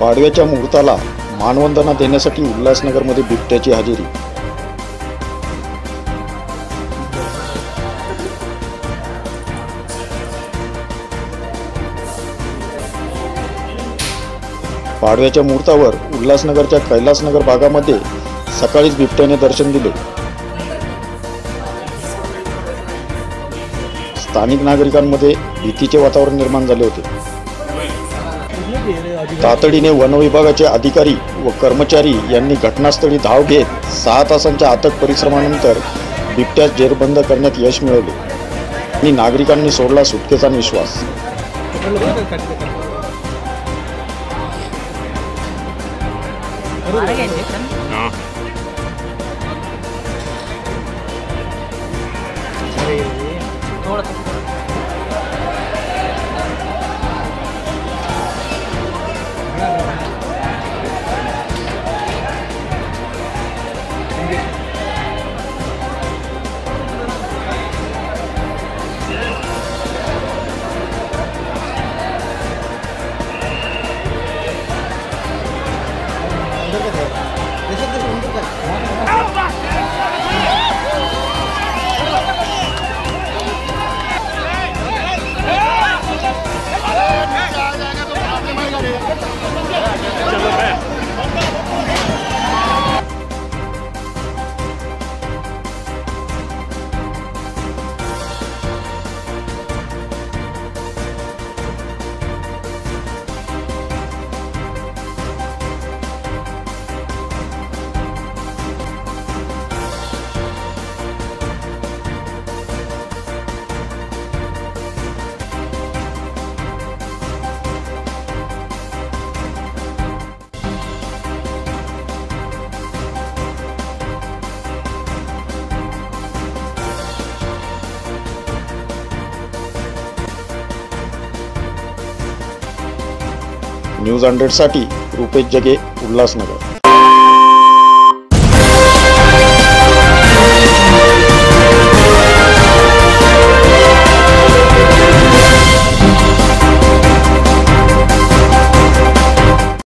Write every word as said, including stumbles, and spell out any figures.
पाडव्याच्या मुहूर्ताला मानवंदना देण्यासाठी उल्हासनगरमध्ये बिबट्याची हजेरी। पाडव्याच्या मुहूर्तावर उल्हासनगरच्या कैलासनगर भागामध्ये सकाळीच बिबट्याने दर्शन दिले। स्थानिक नागरिकांमध्ये भीतीचे वातावरण निर्माण झाले होते। तातडीने वन विभागाचे अधिकारी व कर्मचारी यांनी घटनास्थळी धाव घेत सहा तासांच्या अथक परिश्रमानंतर बिबट्यास जेरबंद करण्यात यश मिळवले आणि नागरिकांनी सोडला सुटकेचा निश्वास। न्यूज हंड्रेड साठी रुपेश जगे, उल्हासनगर।